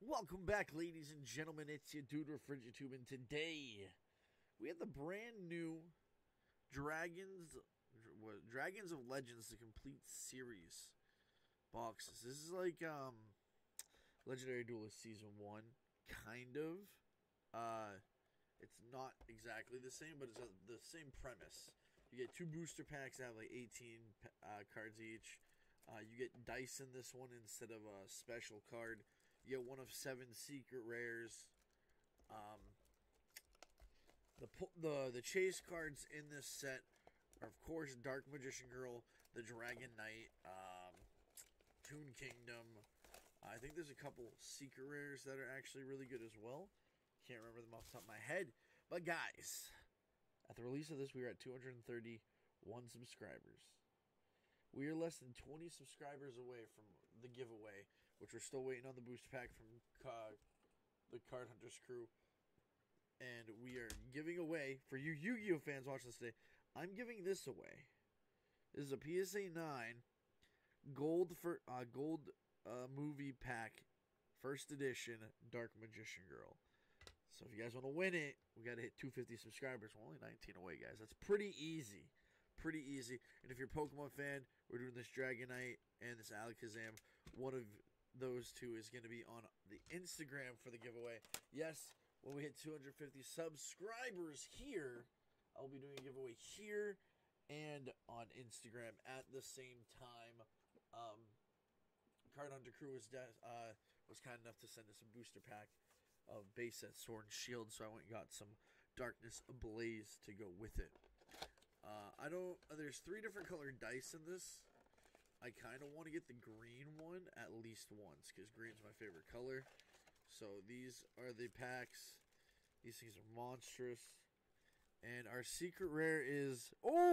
Welcome back, ladies and gentlemen. It's your dude Refrigitube, and today we have the brand new Dragons of Legends, the complete series boxes. This is like Legendary Duelist Season 1, kind of. It's not exactly the same, but it's the same premise. You get 2 booster packs that have like 18 cards each. You get dice in this one instead of a special card. You get 1 of 7 secret rares. The chase cards in this set are, of course, Dark Magician Girl, the Dragon Knight, Toon Kingdom. I think there's a couple secret rares that are actually really good as well. Can't remember them off the top of my head. But guys, at the release of this, we were at 231 subscribers. We are less than 20 subscribers away from the giveaway, which we're still waiting on the booster pack from the Card Hunters crew. And we are giving away, for you Yu-Gi-Oh fans watching this today, I'm giving this away. This is a PSA 9 gold movie pack, first edition, Dark Magician Girl. So if you guys want to win it, we got to hit 250 subscribers. We're only 19 away, guys. That's pretty easy. Pretty easy. And if you're a Pokemon fan, we're doing this Dragonite and this Alakazam. One of those two is going to be on the Instagram for the giveaway. Yes, when we hit 250 subscribers here, I'll be doing a giveaway here and on Instagram at the same time. Card Hunter crew was kind enough to send us a booster pack of base set Sword and Shield, so I went and got some Darkness Ablaze to go with it. There's 3 different colored dice in this. I kind of want to get the green one at least once, because green's my favorite color. So these are the packs. These things are monstrous. And our secret rare is,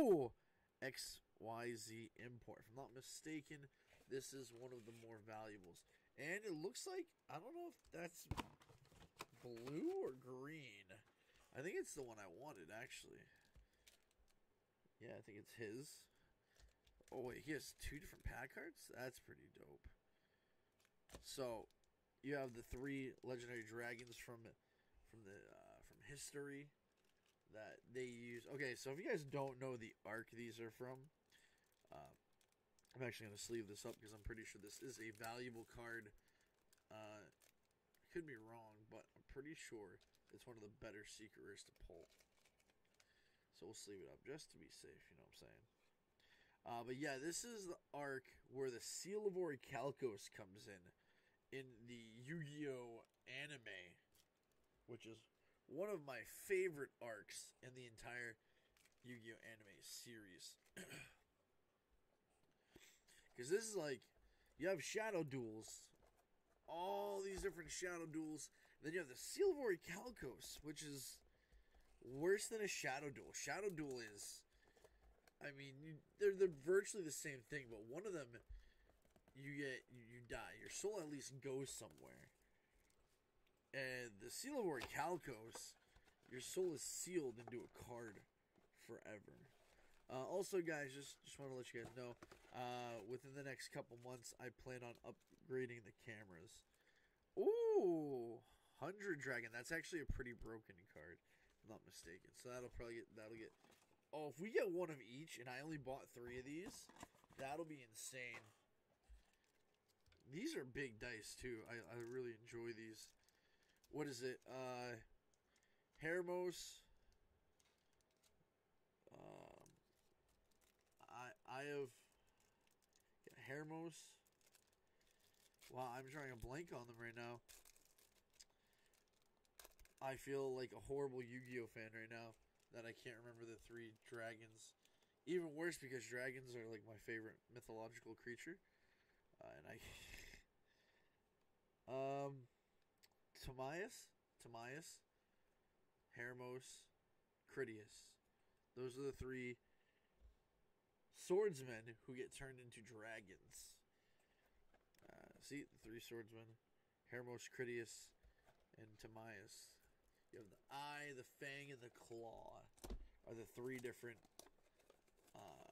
XYZ Import. If I'm not mistaken, this is one of the more valuables. And it looks like, I don't know if that's blue or green. I think it's the one I wanted, actually. Yeah, I think it's his. Oh, wait, he has 2 different pack cards? That's pretty dope. So, you have the 3 legendary dragons from history that they use. Okay, so if you guys don't know the arc these are from, I'm actually going to sleeve this up because I'm pretty sure this is a valuable card. I could be wrong, but I'm pretty sure it's one of the better secret rares to pull. So we'll sleeve it up just to be safe, you know what I'm saying? But yeah, this is the arc where the Seal of Orichalcos comes in the Yu-Gi-Oh anime, which is one of my favorite arcs in the entire Yu-Gi-Oh anime series. Because this is like, you have shadow duels, all these different shadow duels, and then you have the Seal of Orichalcos, which is worse than a shadow duel. Shadow duel is, I mean, they're virtually the same thing, but one of them, you die. Your soul at least goes somewhere. And the Seal of Orichalcos, your soul is sealed into a card forever. Also, guys, just want to let you guys know, within the next couple months, I plan on upgrading the cameras. Ooh, 100 Dragon. That's actually a pretty broken card, if I'm not mistaken. So that'll get. Oh, if we get 1 of each, and I only bought 3 of these, that'll be insane. These are big dice too. I really enjoy these. What is it? Hermos. I have Hermos. Wow, I'm drawing a blank on them right now. I feel like a horrible Yu-Gi-Oh fan right now that I can't remember the 3 dragons. Even worse because dragons are like my favorite mythological creature. And I Timaeus, Hermos, Critias. Those are the 3 swordsmen who get turned into dragons. See, the 3 swordsmen. Hermos, Critias, and Timaeus. You have the eye, the fang, and the claw are the 3 different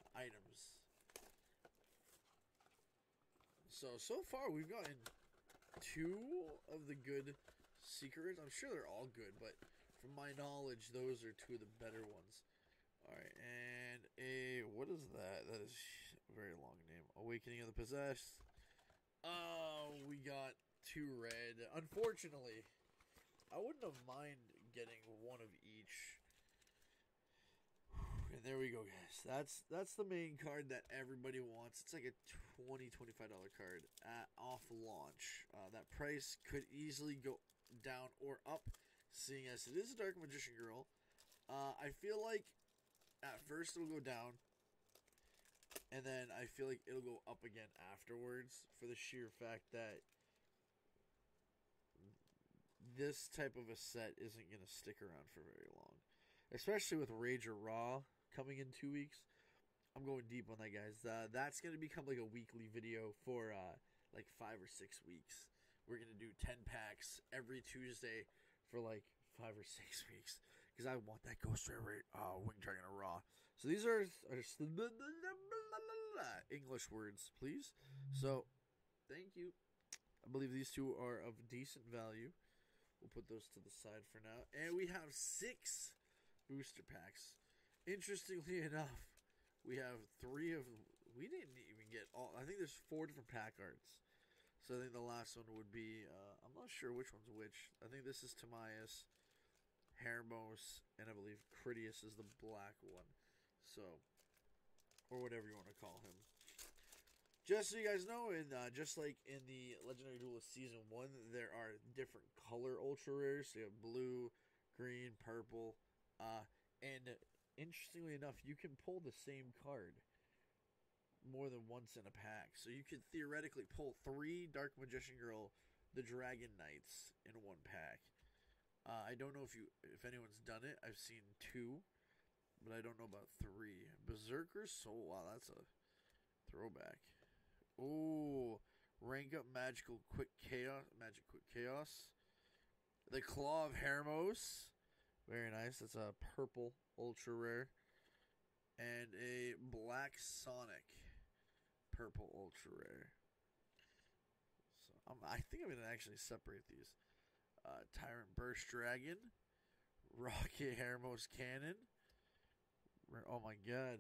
items. So far we've gotten two of the good secrets. I'm sure they're all good, but from my knowledge, those are two of the better ones. All right, and what is that? That is a very long name. Awakening of the Possessed. Oh, we got two red. Unfortunately, I wouldn't have mind getting one of each. And there we go, guys. That's the main card that everybody wants. It's like a $20-$25 card off launch. That price could easily go down or up, seeing as it is a Dark Magician Girl. I feel like at first it'll go down, and then I feel like it'll go up again afterwards for the sheer fact that this type of a set isn't going to stick around for very long. Especially with Rager Raw coming in 2 weeks. I'm going deep on that, guys. That's going to become like a weekly video for like 5 or 6 weeks. We're going to do 10 packs every Tuesday for like 5 or 6 weeks. Because I want that Ghost Rider Wing Dragon Raw. So these are English words, please. So, thank you. I believe these two are of decent value. We'll put those to the side for now. And we have 6 booster packs. Interestingly enough, we have 3 of... We didn't even get all... I think there's 4 different pack arts. So I think the last one would be... I'm not sure which one's which. I think this is Timaeus, Hermos, and I believe Critias is the black one. So... Or whatever you want to call him. Just so you guys know, and just like in the Legendary Duelist Season 1, there are different color Ultra Rares. So you have blue, green, purple, and interestingly enough, you can pull the same card more than once in a pack. So you could theoretically pull 3 Dark Magician Girl, the Dragon Knights in one pack. I don't know if anyone's done it. I've seen 2, but I don't know about 3. Berserker Soul. Wow, that's a throwback. Oh, rank up Magical Quick Chaos. Magic Quick Chaos. The Claw of Hermos. Very nice. That's a purple ultra rare. And a Black Sonic purple ultra rare. So I think I'm going to actually separate these. Tyrant Burst Dragon. Rocket Hermos Cannon. Oh my god.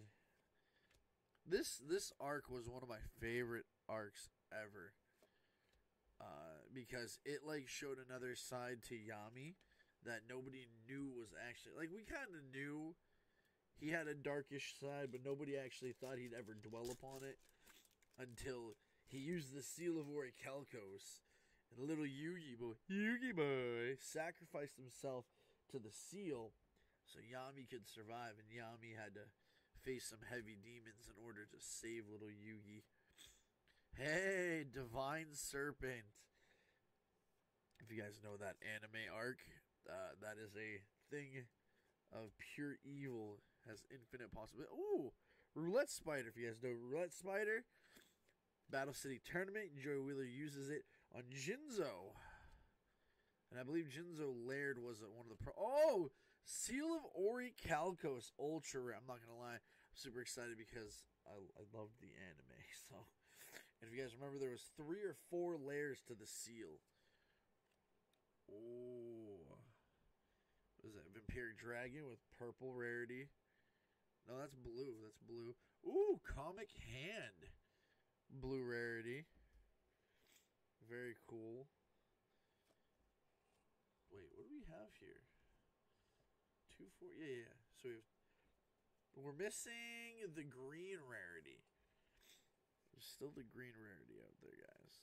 This arc was one of my favorite arcs ever. Because it like showed another side to Yami that nobody knew was actually... Like, we kind of knew he had a darkish side, but nobody actually thought he'd ever dwell upon it until he used the Seal of Orichalcos. And little Yugi boy sacrificed himself to the seal so Yami could survive, and Yami had to face some heavy demons in order to save little Yugi. Hey, Divine Serpent. If you guys know that anime arc, that is a thing of pure evil. Has infinite possibility. Ooh, Roulette Spider. If you guys know Roulette Spider, Battle City Tournament. Joey Wheeler uses it on Jinzo. And I believe Jinzo Laird was one of the Oh! Seal of Orichalcos Ultra Rare. I'm not going to lie. I'm super excited because I loved the anime. So, and if you guys remember, there was 3 or 4 layers to the seal. Oh. What is that? Vampiric Dragon with purple rarity. No, that's blue. That's blue. Ooh, Comic Hand. Blue rarity. Very cool. Wait, what do we have here? 2, 4. Yeah. So we're missing the green rarity. There's still the green rarity out there, guys.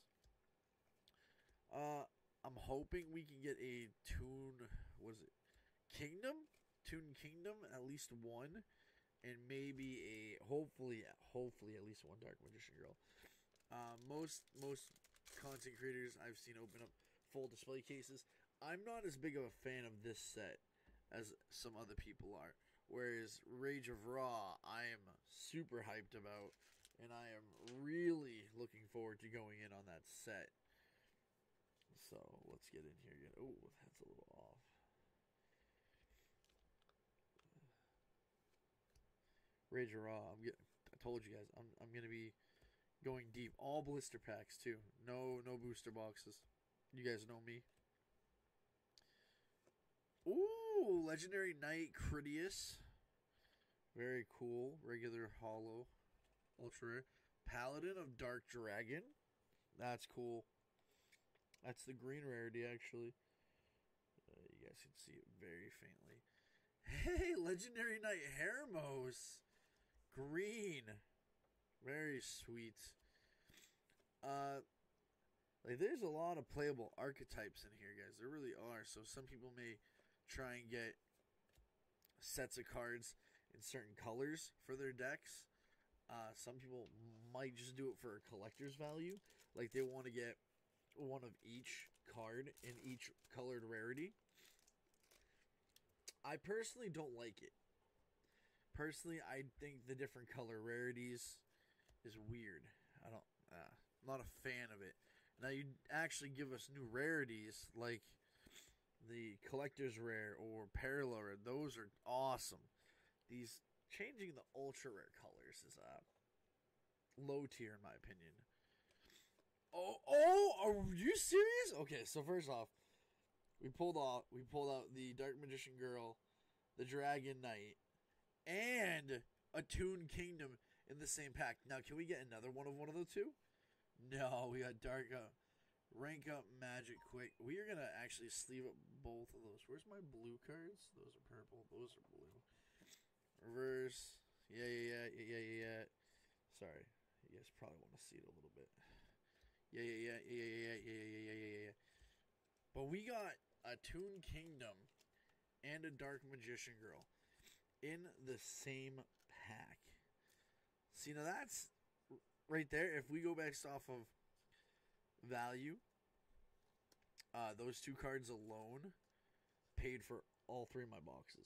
I'm hoping we can get a Toon. What is it? Kingdom? Toon Kingdom, at least one. And maybe hopefully at least one Dark Magician Girl. Most content creators I've seen open up full display cases. I'm not as big of a fan of this set as some other people are. Whereas Rage of Raw, I am super hyped about, and I am really looking forward to going in on that set. So let's get in here again. Oh, that's a little off. Rage of Raw. I told you guys, I'm gonna be going deep. All blister packs too. No booster boxes. You guys know me. Ooh, Legendary Knight Critias. Very cool. Regular holo. Ultra rare. Paladin of Dark Dragon. That's cool. That's the green rarity, actually. You guys can see it very faintly. Hey, Legendary Knight Hermos. Green. Very sweet. Like there's a lot of playable archetypes in here, guys. There really are. So some people may try and get sets of cards in certain colors for their decks. Some people might just do it for a collector's value. Like they want to get one of each card in each colored rarity. I personally don't like it. Personally, I think the different color rarities is weird. I'm not a fan of it. Now you actually give us new rarities like the collector's rare or parallel rare. Those are awesome. These changing the ultra rare colors is low tier in my opinion. Oh, are you serious? Okay, so first off, we pulled out the Dark Magician Girl, the Dragon Knight, and a Toon Kingdom in the same pack. Now, can we get another one of the two? No, we got Dark Rank Up Magic Quick. We are gonna actually sleeve up both of those. Where's my blue cards? Those are purple. Those are blue. Reverse. Yeah. Sorry, you guys probably want to see it a little bit. Yeah. But we got a Toon Kingdom and a Dark Magician Girl in the same pack. See, now that's right there. If we go based off of value, those two cards alone paid for all three of my boxes.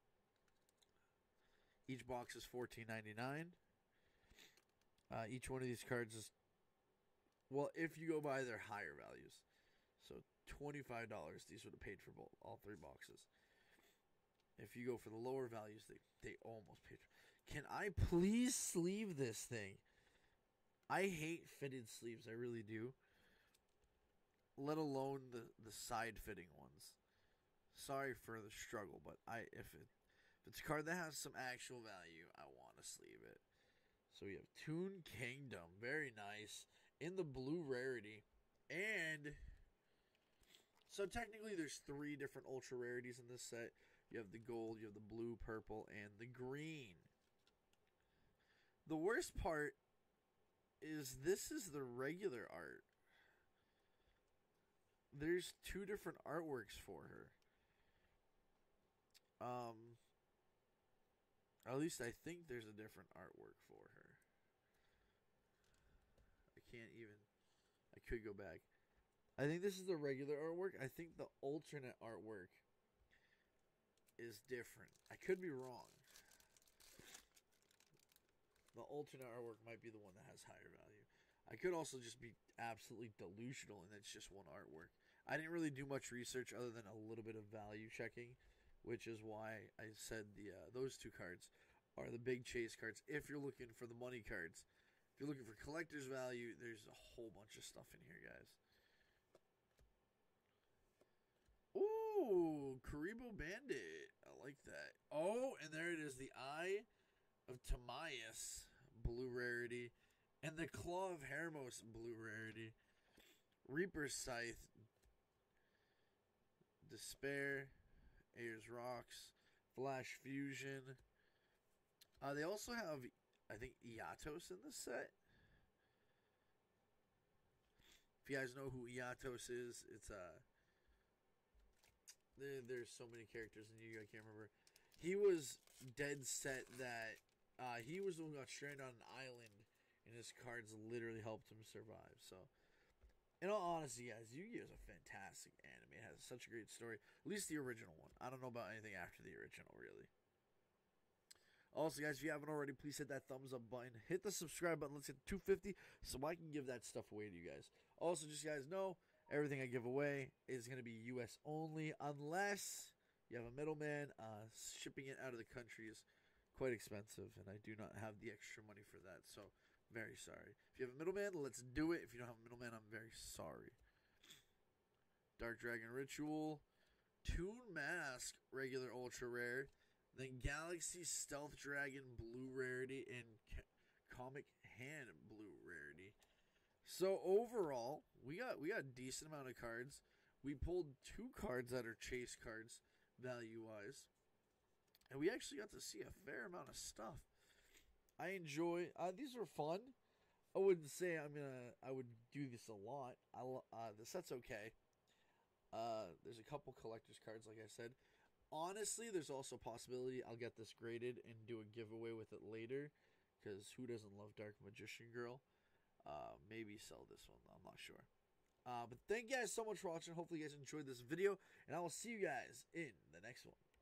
Each box is $14.99. Each one of these cards is, well, if you go by their higher values, so $25, these would have paid for all three boxes. If you go for the lower values, they almost paid for. Can I please sleeve this thing? I hate fitted sleeves, I really do. Let alone the side fitting ones. Sorry for the struggle, but if it's a card that has some actual value, I want to sleeve it. So we have Toon Kingdom, very nice, in the blue rarity. And so technically there's three different ultra rarities in this set. You have the gold, you have the blue, purple, and the green. The worst part is this is the regular art. There's two different artworks for her. At least I think there's a different artwork for her. I could go back. I think this is the regular artwork. I think the alternate artwork is different. I could be wrong. The alternate artwork might be the one that has higher value. I could also just be absolutely delusional and it's just one artwork. I didn't really do much research other than a little bit of value checking, which is why I said those two cards are the big chase cards. If you're looking for the money cards, if you're looking for collector's value, there's a whole bunch of stuff in here, guys. Ooh, Karibo Bandit. I like that. Oh, and there it is, the Eye of Timaeus, blue rarity, and the Claw of Hermos, blue rarity. Reaper's Scythe, Despair, Ayers Rocks, Flash Fusion. They also have, I think, Iatos in this set. If you guys know who Iatos is, it's there's so many characters in Yu-Gi-Oh! I can't remember. He was dead set that he was the one who got stranded on an island, and his cards literally helped him survive. So, in all honesty, guys, Yu-Gi-Oh! Is a fantastic anime. It has such a great story. At least the original one. I don't know about anything after the original, really. Also, guys, if you haven't already, please hit that thumbs up button. Hit the subscribe button. Let's hit 250 so I can give that stuff away to you guys. Also, just so you guys know, everything I give away is going to be U.S. only unless you have a middleman. Shipping it out of the country is quite expensive, and I do not have the extra money for that, so very sorry. If you have a middleman, let's do it. If you don't have a middleman, I'm very sorry. Dark Dragon Ritual, Toon Mask, regular ultra rare, then Galaxy Stealth Dragon blue rarity, and Comic Hand blue rarity. So overall, we got a decent amount of cards. We pulled 2 cards that are chase cards value wise, and we actually got to see a fair amount of stuff. I enjoy these are fun. I wouldn't say I would do this a lot. The set's okay. There's a couple collector's cards, like I said. Honestly, there's also a possibility I'll get this graded and do a giveaway with it later, because who doesn't love Dark Magician Girl? Maybe sell this one. I'm not sure. But thank you guys so much for watching. Hopefully you guys enjoyed this video, and I will see you guys in the next one.